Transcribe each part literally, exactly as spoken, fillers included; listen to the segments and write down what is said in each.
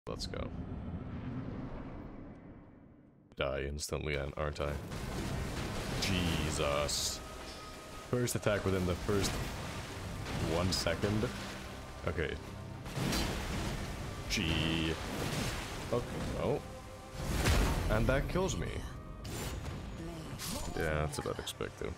Let's go. Die instantly, aren't I? Jesus. First attack within the first one second. Okay. Gee. Okay, no. And that kills me. Yeah, that's about expected.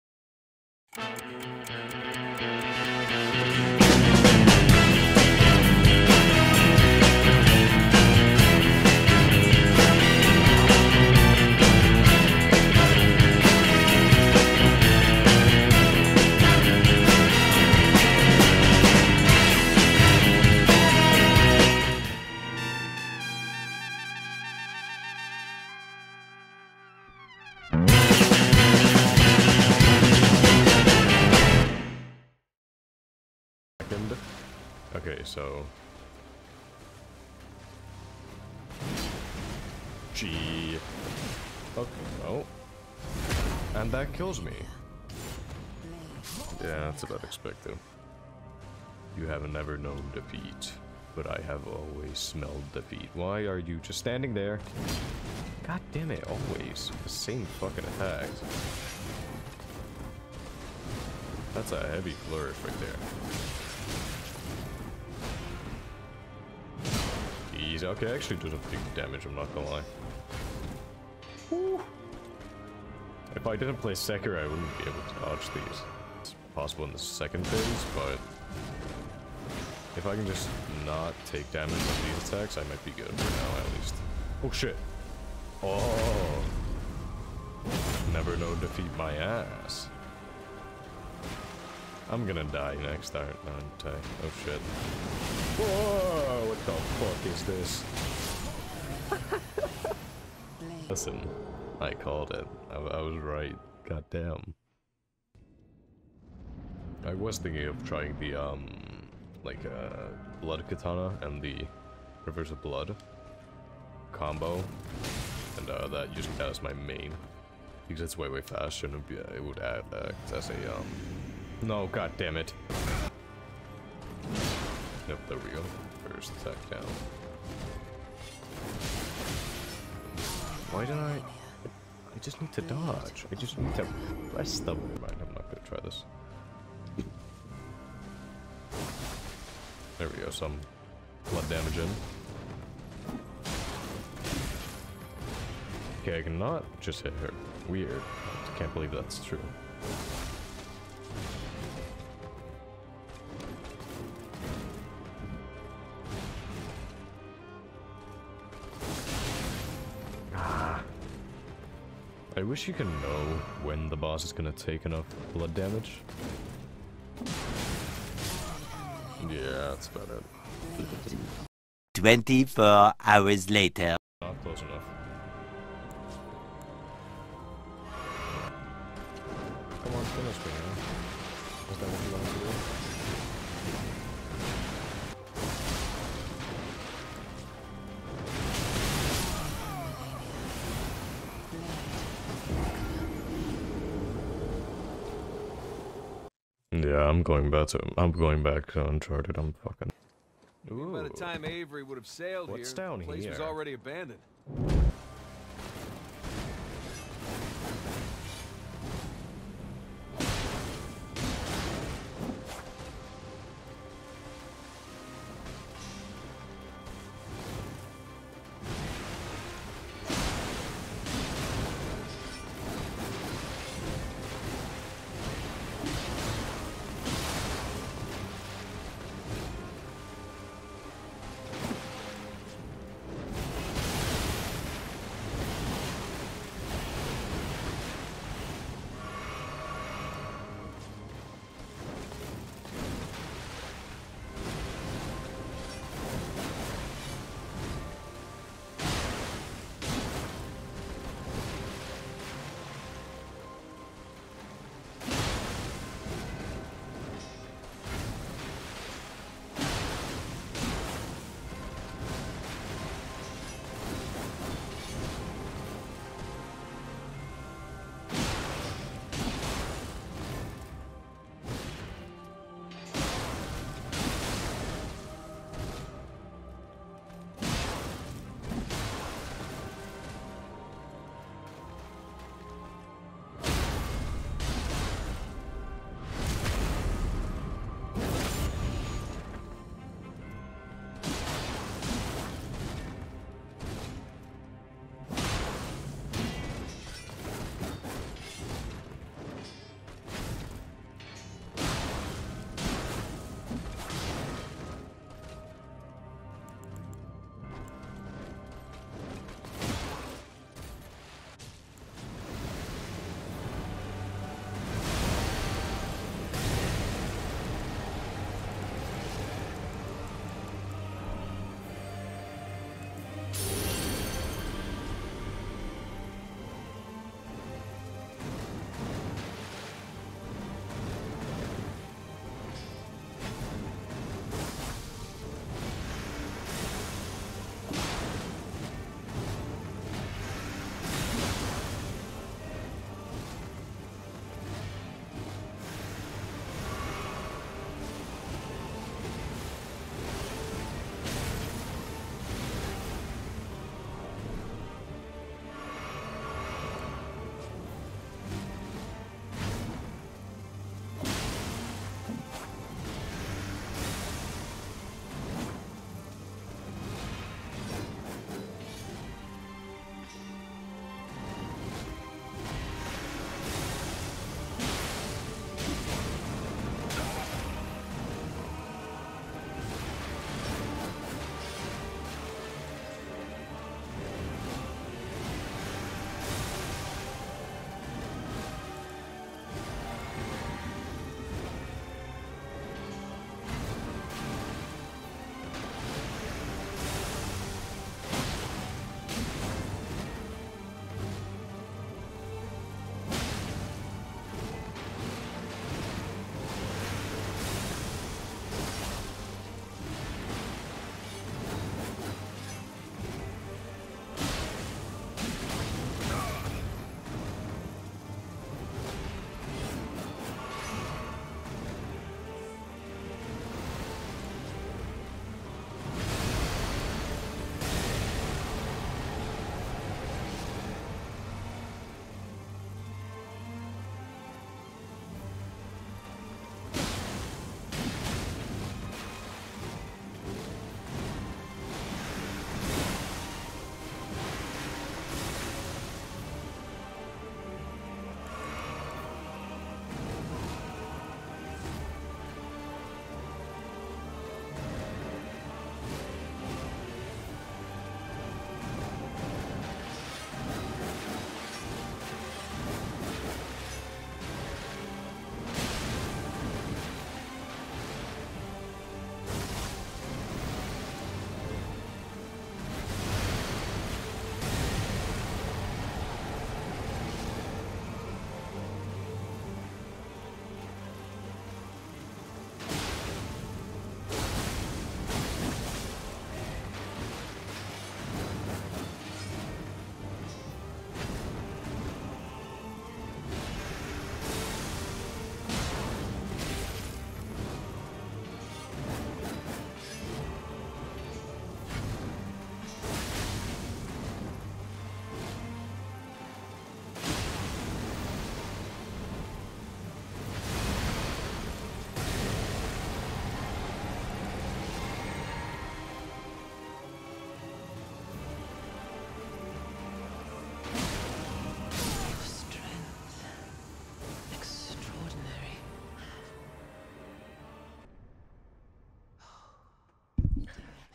Okay, so G. Okay, no. And that kills me. Yeah, that's about expected. You have never known defeat, but I have always smelled defeat. Why are you just standing there? God damn it, always the same fucking attacks. That's a heavy flourish right there. Easy. Okay, actually does a big damage, I'm not gonna lie. Woo. If I didn't play Sekiro, I wouldn't be able to dodge these. It's possible in the second phase, but if I can just not take damage on these attacks, I might be good for now, at least. Oh shit. Oh. Never know defeat my ass. I'm gonna die next, aren't I? Oh shit. Whoa, what the fuck is this? Listen, I called it. I, I was right. God damn. I was thinking of trying the, um, like, uh, blood katana and the reverse of blood combo, and uh, that using that as my main, because it's way way faster and it'd be, it would add uh, as a um. No, god damn it. Yep, there we go. First attack down. Why did I? I just need to dodge. I just need to press the. Right, I'm not gonna try this. There we go. Some blood damage in. Okay, I cannot just hit her. Weird. I can't believe that's true. I wish you can know when the boss is gonna take enough blood damage. Yeah, that's about it. twenty-four hours later. Not close enough. Come on, finish me, man. Is that what you want to do? Yeah, I'm going back to I'm going back to Uncharted. I'm fucking. Ooh. By the time Avery would have sailed What's here, down the place here? was already abandoned.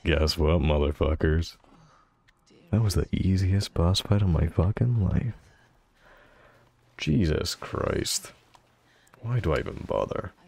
Guess what, motherfuckers? That was the easiest boss fight of my fucking life. Jesus Christ. Why do I even bother?